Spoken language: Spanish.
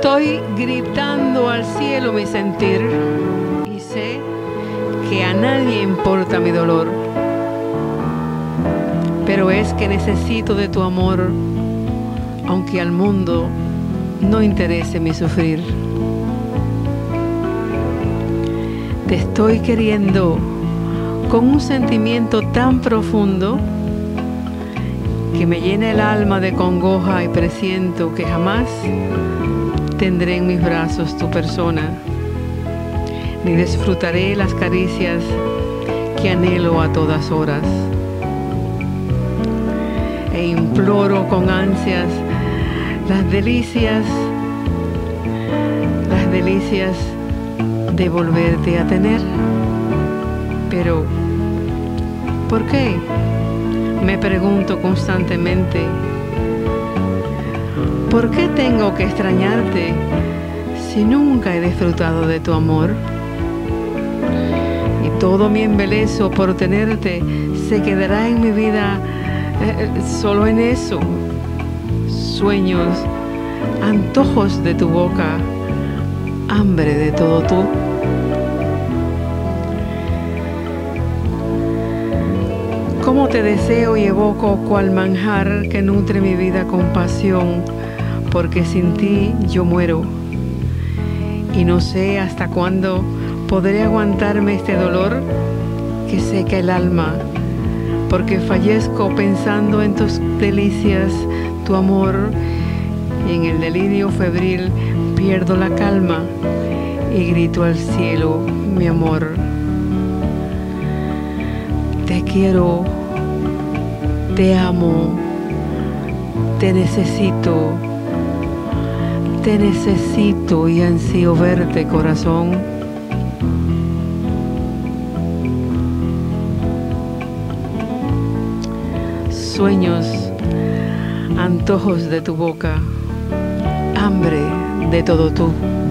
Estoy gritando al cielo mi sentir y sé que a nadie importa mi dolor, pero es que necesito de tu amor, aunque al mundo no interese mi sufrir. Te estoy queriendo con un sentimiento tan profundo que me llena el alma de congoja y presiento que jamás tendré en mis brazos tu persona, ni disfrutaré las caricias que anhelo a todas horas. E imploro con ansias las delicias de volverte a tener. Pero, ¿por qué? Me pregunto constantemente. ¿Por qué tengo que extrañarte si nunca he disfrutado de tu amor? Y todo mi embelezo por tenerte se quedará en mi vida solo en eso. Sueños, antojos de tu boca, hambre de todo tú. Cómo te deseo y evoco cual manjar que nutre mi vida con pasión, porque sin ti yo muero. Y no sé hasta cuándo podré aguantarme este dolor que seca el alma, porque fallezco pensando en tus delicias, tu amor, y en el delirio febril pierdo la calma y grito al cielo mi amor. Te quiero, te amo, te necesito y ansío verte, corazón. Sueños, antojos de tu boca, hambre de todo tú.